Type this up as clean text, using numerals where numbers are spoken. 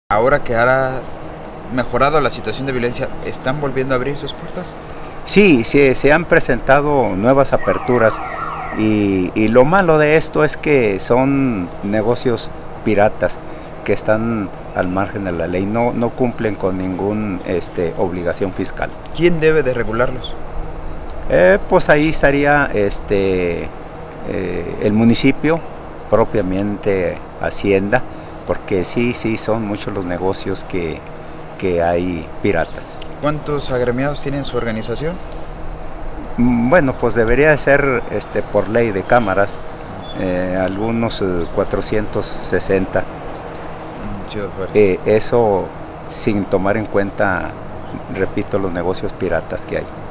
Ahora que ha mejorado la situación de violencia, ¿están volviendo a abrir sus puertas? Sí, sí, se han presentado nuevas aperturas y lo malo de esto es que son negocios piratas que están al margen de la ley, no cumplen con ninguna obligación fiscal. ¿Quién debe de regularlos? Pues ahí estaría el municipio, propiamente Hacienda, porque sí son muchos los negocios que hay piratas. ¿Cuántos agremiados tiene su organización? Bueno, pues debería de ser por ley de cámaras, algunos 460. Ciudad Juárez. Eso sin tomar en cuenta, repito, los negocios piratas que hay.